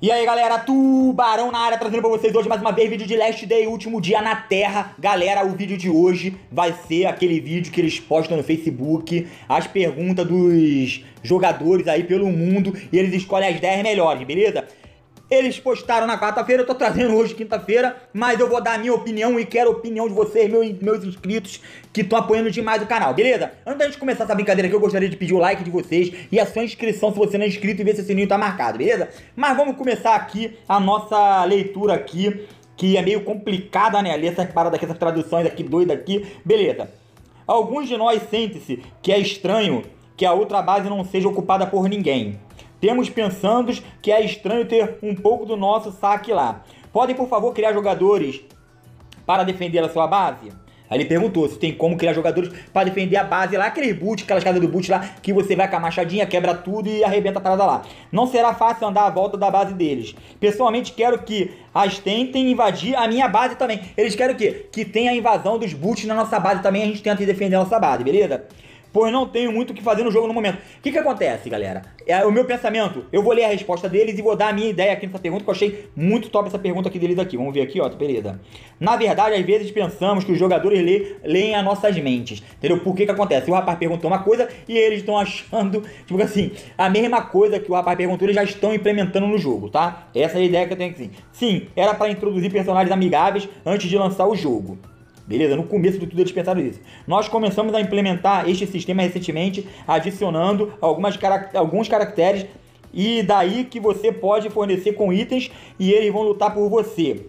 E aí galera, Tubarão na área, trazendo pra vocês hoje mais uma vez vídeo de Last Day, último dia na Terra. Galera, o vídeo de hoje vai ser aquele vídeo que eles postam no Facebook, as perguntas dos jogadores aí pelo mundo, e eles escolhem as 10 melhores, beleza? Eles postaram na quarta-feira, eu tô trazendo hoje quinta-feira, mas eu vou dar a minha opinião e quero a opinião de vocês, meus inscritos, que estão apoiando demais o canal, beleza? Antes da gente começar essa brincadeira aqui, eu gostaria de pedir o like de vocês e a sua inscrição se você não é inscrito e ver se o sininho tá marcado, beleza? Mas vamos começar aqui a nossa leitura aqui, que é meio complicada, né? Ler essas paradas aqui, essas traduções aqui, doidas aqui, beleza? Alguns de nós sentem-se que é estranho que a outra base não seja ocupada por ninguém. Temos pensando que é estranho ter um pouco do nosso saque lá. Podem, por favor, criar jogadores para defender a sua base? Aí ele perguntou se tem como criar jogadores para defender a base lá, aqueles boot, aquelas casas do boot lá, que você vai com a machadinha, quebra tudo e arrebenta a parada lá. Não será fácil andar à volta da base deles. Pessoalmente, quero que as tentem invadir a minha base também. Eles querem o quê? Que tenha a invasão dos boots na nossa base também, a gente tenta defender a nossa base, beleza? Pois não tenho muito o que fazer no jogo no momento. O que acontece, galera? O meu pensamento, eu vou ler a resposta deles e vou dar a minha ideia aqui nessa pergunta, que eu achei muito top essa pergunta aqui deles aqui. Vamos ver aqui, ó, beleza. Na verdade, às vezes pensamos que os jogadores leem as nossas mentes, entendeu? Por que acontece? O rapaz perguntou uma coisa e eles estão achando, tipo assim, a mesma coisa que o rapaz perguntou, eles já estão implementando no jogo, tá? Essa é a ideia que eu tenho aqui. Sim, era para introduzir personagens amigáveis antes de lançar o jogo. Beleza? No começo de tudo eles pensaram isso. Nós começamos a implementar este sistema recentemente, adicionando alguns caracteres, e daí que você pode fornecer com itens e eles vão lutar por você.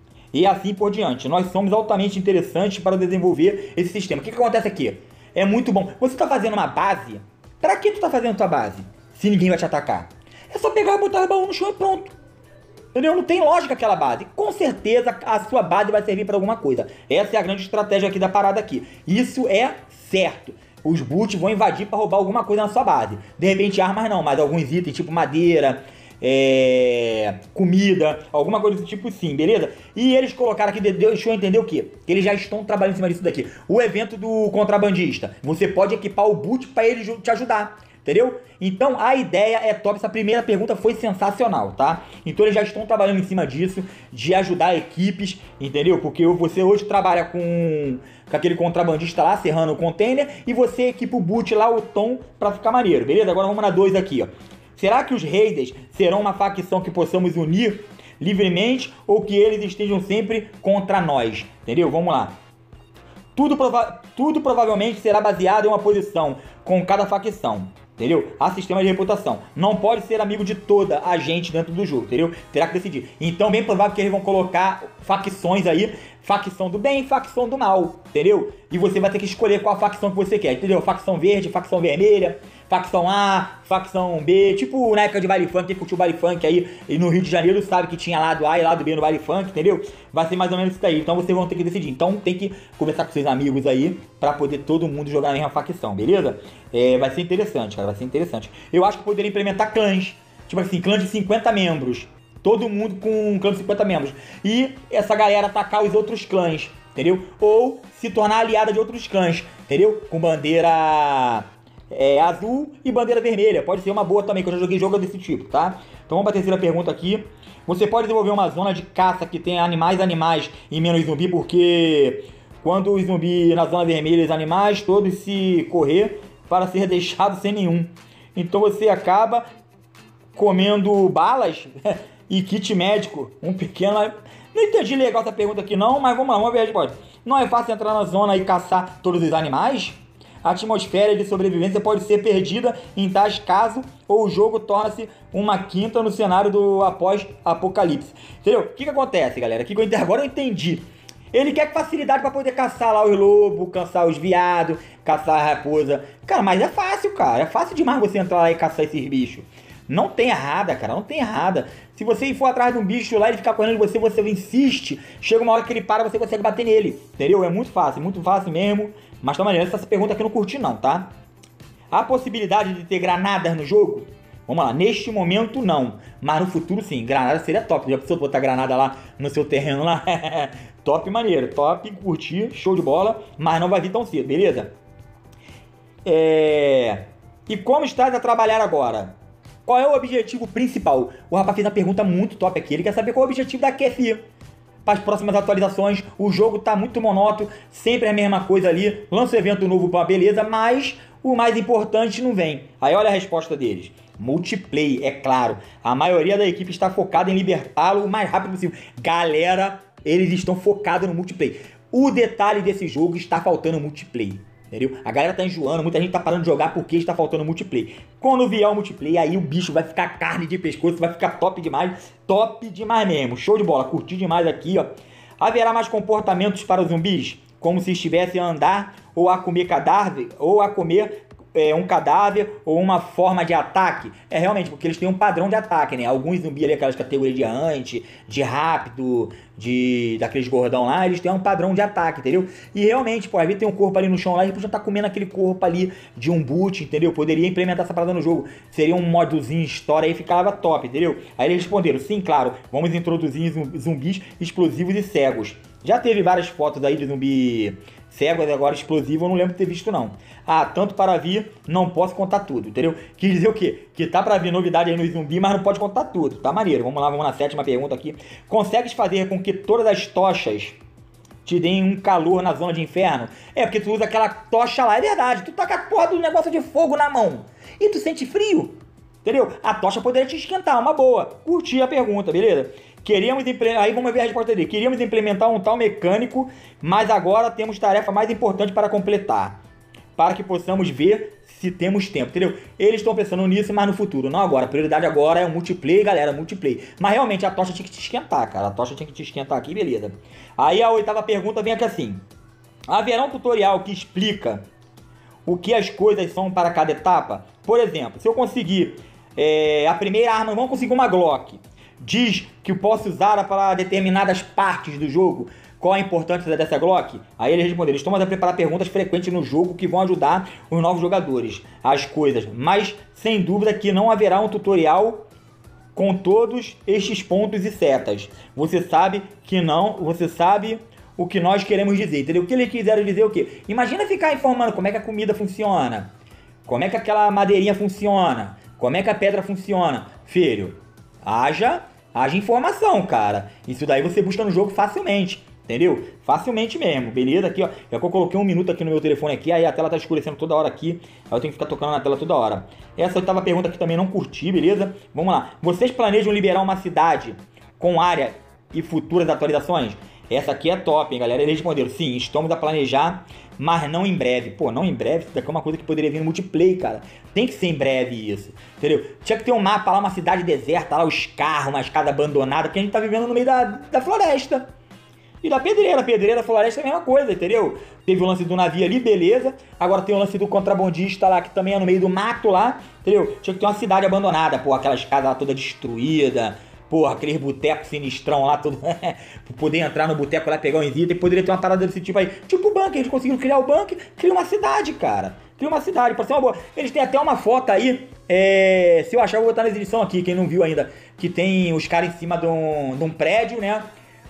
E assim por diante. Nós somos altamente interessantes para desenvolver esse sistema. O que acontece aqui? É muito bom. Você está fazendo uma base? Para que tu está fazendo tua base? Se ninguém vai te atacar. É só pegar e botar o baú no chão e pronto. Entendeu? Não tem lógica aquela base. Com certeza a sua base vai servir para alguma coisa. Essa é a grande estratégia aqui da parada aqui. Isso é certo. Os boots vão invadir para roubar alguma coisa na sua base. De repente armas não, mas alguns itens tipo madeira, comida, alguma coisa desse tipo sim, beleza? E eles colocaram aqui, deixa eu entender o quê? Que eles já estão trabalhando em cima disso daqui. O evento do contrabandista. Você pode equipar o boot para ele te ajudar. Entendeu? Então a ideia é top. Essa primeira pergunta foi sensacional, tá? Então eles já estão trabalhando em cima disso, de ajudar equipes, entendeu? Porque você hoje trabalha com aquele contrabandista lá, serrando o container, e você equipa o boot lá, o tom, pra ficar maneiro, beleza? Agora vamos na 2 aqui, ó. Será que os raiders serão uma facção que possamos unir livremente, ou que eles estejam sempre contra nós? Entendeu? Vamos lá. Tudo provavelmente será baseado em uma posição com cada facção. Entendeu? Há sistema de reputação. Não pode ser amigo de toda a gente dentro do jogo, entendeu? Terá que decidir. Então, bem provável que eles vão colocar facções aí. Facção do bem, facção do mal, entendeu? E você vai ter que escolher qual facção que você quer, entendeu? Facção verde, facção vermelha, facção A, facção B. Tipo na época de baile funk, quem curtiu baile funk aí e no Rio de Janeiro sabe que tinha lado A e lado B no baile funk, entendeu? Vai ser mais ou menos isso daí. Então vocês vão ter que decidir. Então tem que conversar com seus amigos aí pra poder todo mundo jogar na mesma facção, beleza? Vai ser interessante, cara, vai ser interessante. Eu acho que poderia implementar clãs. Tipo assim, clã de 50 membros. Todo mundo com um clã de 50 membros. E essa galera atacar os outros clãs, entendeu? Ou se tornar aliada de outros clãs, entendeu? Com bandeira azul e bandeira vermelha. Pode ser uma boa também, que eu já joguei jogo desse tipo, tá? Então vamos para a terceira pergunta aqui. Você pode desenvolver uma zona de caça que tenha animais e menos zumbi, porque quando os zumbi na zona vermelha, os animais todos se correr para ser deixado sem nenhum. Então você acaba comendo balas e kit médico, um pequeno... Não entendi legal essa pergunta aqui não, mas vamos lá, vamos ver a resposta. Não é fácil entrar na zona e caçar todos os animais? A atmosfera de sobrevivência pode ser perdida em tais casos, ou o jogo torna-se uma quinta no cenário do após-apocalipse. Entendeu? O que acontece, galera? Agora eu entendi. Ele quer facilidade para poder caçar lá os lobos, caçar os viados, caçar a raposa. Cara, mas é fácil, cara. É fácil demais você entrar lá e caçar esses bichos. Não tem errada, cara, não tem errada. Se você for atrás de um bicho lá e ele ficar correndo de você insiste. Chega uma hora que ele para, você consegue bater nele. Entendeu? É muito fácil mesmo. Mas tá maneiro, essa pergunta aqui eu não curti não, tá? Há possibilidade de ter granadas no jogo? Vamos lá, neste momento não. Mas no futuro sim, granada seria top. Já pensou botar granada lá no seu terreno lá? Top maneiro, top, curti, show de bola. Mas não vai vir tão cedo, beleza? E como estás a trabalhar agora? Qual é o objetivo principal? O rapaz fez uma pergunta muito top aqui. Ele quer saber qual é o objetivo da QFI para as próximas atualizações. O jogo tá muito monótono, sempre a mesma coisa ali. Lança um evento novo pra uma beleza, mas o mais importante não vem. Aí olha a resposta deles. Multiplayer, é claro. A maioria da equipe está focada em libertá-lo o mais rápido possível. Galera, eles estão focados no multiplayer. O detalhe desse jogo está faltando multiplayer. Entendeu? A galera tá enjoando, muita gente tá parando de jogar porque está faltando multiplayer. Quando vier o multiplayer, aí o bicho vai ficar carne de pescoço, vai ficar top demais mesmo. Show de bola, curti demais aqui, ó. Haverá mais comportamentos para os zumbis? Como se estivessem a andar ou a comer cadáver, ou a comer um cadáver ou uma forma de ataque. É realmente, porque eles têm um padrão de ataque, né? Alguns zumbis ali, aquelas categorias de ante, de rápido, daqueles gordão lá, eles têm um padrão de ataque, entendeu? E realmente, pô, às vezes tem um corpo ali no chão lá, eles podiam estar comendo aquele corpo ali de um boot, entendeu? Poderia implementar essa parada no jogo. Seria um modozinho história aí, ficava top, entendeu? Aí eles responderam, sim, claro, vamos introduzir zumbis explosivos e cegos. Já teve várias fotos aí de zumbi cego, agora explosivo, eu não lembro de ter visto não. Ah, tanto para vir, não posso contar tudo, entendeu? Quis dizer o quê? Que tá para vir novidade aí no zumbi, mas não pode contar tudo. Tá maneiro, vamos lá, vamos na sétima pergunta aqui. Consegues fazer com que todas as tochas te deem um calor na zona de inferno? É, porque tu usa aquela tocha lá, é verdade. Tu tá com a porra do negócio de fogo na mão e tu sente frio, entendeu? A tocha poderia te esquentar, uma boa. Curti a pergunta, beleza? Aí vamos ver a resposta dele. Queríamos implementar um tal mecânico, mas agora temos tarefa mais importante para completar, para que possamos ver se temos tempo, entendeu? Eles estão pensando nisso, mas no futuro, não agora. A prioridade agora é o multiplayer, galera, multiplayer. Mas realmente a tocha tinha que te esquentar, cara. A tocha tinha que te esquentar aqui, beleza. Aí a oitava pergunta vem aqui assim. Haverá um tutorial que explica o que as coisas são para cada etapa? Por exemplo, se eu conseguir a primeira arma, vamos conseguir uma Glock. Diz que eu posso usar para determinadas partes do jogo. Qual a importância dessa Glock? Aí eles responderam, estão a preparar perguntas frequentes no jogo que vão ajudar os novos jogadores, as coisas. Mas, sem dúvida que não haverá um tutorial com todos estes pontos e setas. Você sabe que não, você sabe o que nós queremos dizer, entendeu? O que eles quiseram dizer é o quê? Imagina ficar informando como é que a comida funciona, como é que aquela madeirinha funciona, como é que a pedra funciona. Filho, haja informação, cara. Isso daí você busca no jogo facilmente, entendeu? Facilmente mesmo, beleza? Aqui, ó, já que eu coloquei 1 minuto aqui no meu telefone aqui, aí a tela tá escurecendo toda hora aqui, aí eu tenho que ficar tocando na tela toda hora. Essa oitava pergunta aqui também não curti, beleza? Vamos lá. Vocês planejam liberar uma cidade com área e futuras atualizações? Essa aqui é top, hein, galera? Eles responderam, sim, estamos a planejar, mas não em breve. Pô, não em breve? Isso daqui é uma coisa que poderia vir no multiplayer, cara. Tem que ser em breve isso, entendeu? Tinha que ter um mapa lá, uma cidade deserta, lá os carros, umas casas abandonadas, porque a gente tá vivendo no meio da floresta. E da pedreira. Pedreira, floresta é a mesma coisa, entendeu? Teve o lance do navio ali, beleza. Agora tem o lance do contrabandista lá, que também é no meio do mato lá, entendeu? Tinha que ter uma cidade abandonada, pô, aquelas casas lá toda destruídas. Porra, aqueles botecos sinistrão lá, tudo. Poder entrar no boteco lá, pegar um itens, poderia ter uma parada desse tipo aí. Tipo o bunker, eles conseguiram criar o bunker, cria uma cidade, cara. Cria uma cidade, pode ser uma boa. Eles têm até uma foto aí, se eu achar, eu vou botar na edição aqui, quem não viu ainda. Que tem os caras em cima de um prédio, né?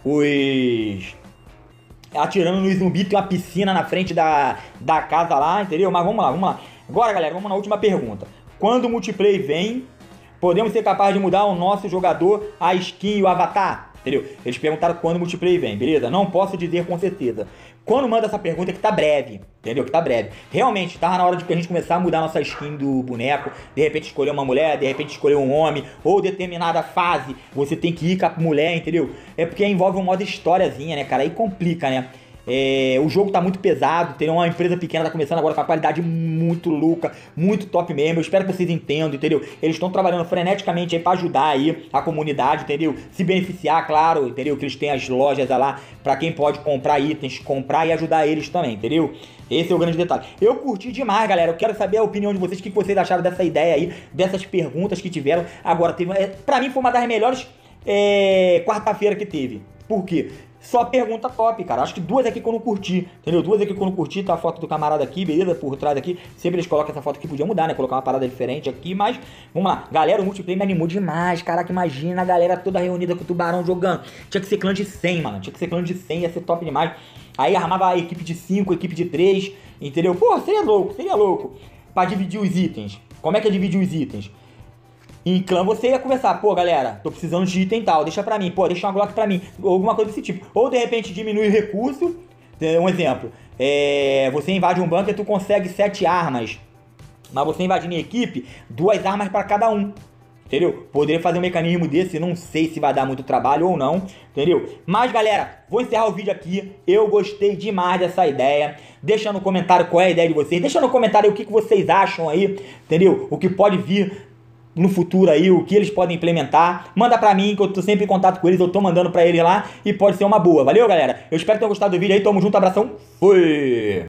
Atirando no zumbi, tem uma piscina na frente da casa lá, entendeu? Mas vamos lá. Agora, galera, vamos na última pergunta. Quando o multiplayer vem, podemos ser capazes de mudar o nosso jogador, a skin e o avatar? Entendeu? Eles perguntaram quando o multiplayer vem, beleza? Não posso dizer com certeza. Quando manda essa pergunta é que tá breve, entendeu? Que tá breve. Realmente, tava na hora de a gente começar a mudar a nossa skin do boneco. De repente escolher uma mulher, de repente escolher um homem. Ou determinada fase, você tem que ir com a mulher, entendeu? É porque envolve um modo historiazinha, né, cara? Aí complica, né? O jogo tá muito pesado, tem uma empresa pequena, tá começando agora com a qualidade muito louca, muito top mesmo. Eu espero que vocês entendam, entendeu? Eles estão trabalhando freneticamente aí pra ajudar aí a comunidade, entendeu? Se beneficiar, claro, entendeu? Que eles têm as lojas lá pra quem pode comprar itens, comprar e ajudar eles também, entendeu? Esse é o grande detalhe. Eu curti demais, galera. Eu quero saber a opinião de vocês, o que vocês acharam dessa ideia aí, dessas perguntas que tiveram. Agora, pra mim foi uma das melhores quarta-feira que teve. Por quê? Só pergunta top, cara. Acho que 2 aqui que eu não curti, entendeu? 2 aqui que eu não curti, tá a foto do camarada aqui, beleza? Por trás aqui. Sempre eles colocam essa foto aqui, podia mudar, né? Colocar uma parada diferente aqui, mas vamos lá. Galera, o multiplayer me animou demais. Caraca, imagina a galera toda reunida com o tubarão jogando. Tinha que ser clã de 100, mano. Tinha que ser clã de 100, ia ser top demais. Aí armava a equipe de 5, equipe de 3, entendeu? Pô, seria louco, seria louco. Pra dividir os itens. Como é que é dividir os itens? Em clã você ia conversar, pô, galera, tô precisando de item tal, deixa pra mim, pô, deixa uma Glock pra mim, ou alguma coisa desse tipo. Ou de repente diminui o recurso, um exemplo, você invade um bunker e tu consegue 7 armas, mas você invadindo em equipe, 2 armas pra cada um. Entendeu? Poderia fazer um mecanismo desse, não sei se vai dar muito trabalho ou não, entendeu? Mas galera, vou encerrar o vídeo aqui, eu gostei demais dessa ideia. Deixa no comentário qual é a ideia de vocês, deixa no comentário o que vocês acham aí, entendeu? O que pode vir no futuro aí, o que eles podem implementar. Manda pra mim, que eu tô sempre em contato com eles, eu tô mandando pra eles lá e pode ser uma boa. Valeu, galera? Eu espero que tenham gostado do vídeo aí, tamo junto, abração, fui!